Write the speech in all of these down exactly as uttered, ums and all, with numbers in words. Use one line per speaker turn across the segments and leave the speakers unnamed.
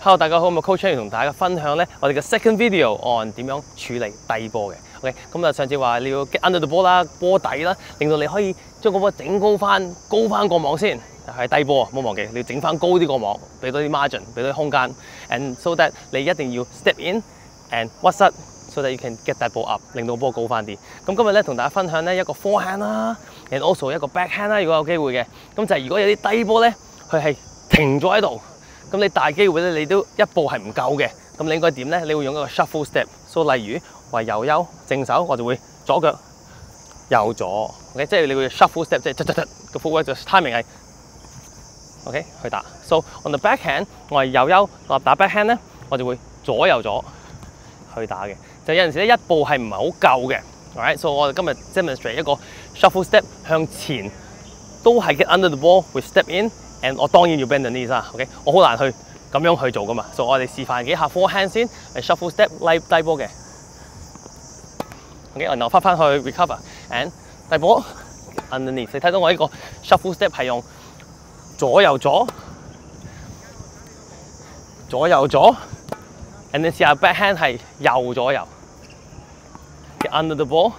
Hello， 大家好，我係 Coach Chan 同大家分享咧，我哋嘅 second video on 點樣處理低波嘅。OK， 咁啊上次話你要 get under the ball 啦，波底啦，令到你可以將個波整高翻，高翻個網先。係低波啊，唔好忘記，你要整翻高啲個網，俾多啲 margin， 俾多啲空間 ，and so that 你一定要 step in and 屈膝 ，so that you can get that ball up， 令到波高翻啲。咁今日咧同大家分享咧一個 forehand 啦 ，and also 一個 backhand 啦，如果有機會嘅。咁就係如果有啲低波咧，佢係停咗喺度。咁你大機會咧，你都一步係唔夠嘅，咁你應該點咧？你會用一個 shuffle step， 所以例如話右優正手，我就會左腳右左 ，OK， 即係你會 shuffle step， 即係突突突個 footwork 就 timing 係 OK 去打。So on the backhand， 我係右優，我打 backhand 咧，我就會左右左去打嘅。就有陣時咧一步係唔係好夠嘅 ，alright， 所以我哋今日 demonstrate 一個 shuffle step 向前，都係 get under the ball with step in。And 我當然要 bend the knees 啦 ，OK， 我好難去咁樣去做噶嘛，所以我哋示範幾下 forehand 先，係 shuffle step 拉低波嘅 ，OK， 然後翻翻去 recover and 低波 underneath。你睇到我呢個 shuffle step 係用左右左，左右左 ，and 你試下 backhand 係右左右 ，get under the ball，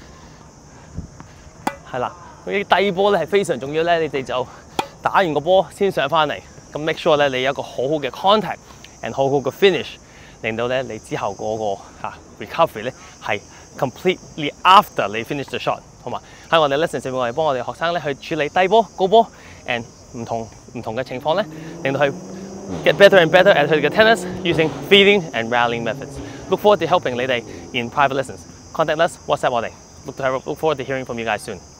係啦，咁啲低波咧係非常重要咧，你哋就打完個波先上翻嚟，咁 make sure 咧你有一個好好嘅 contact and 好好嘅 finish， 令到咧你之後嗰個嚇 recovery 咧係 completely after 你 finish the shot， 好嘛？喺我哋 lesson 上面，我哋幫我哋學生咧去處理低波、高波 and 唔同唔同嘅情況咧，令到佢 get better and better at 佢哋嘅 tennis using feeding and rallying methods. Look forward to helping 你哋 in private lessons. Contact us, WhatsApp 我哋。Look forward to hearing from you guys soon.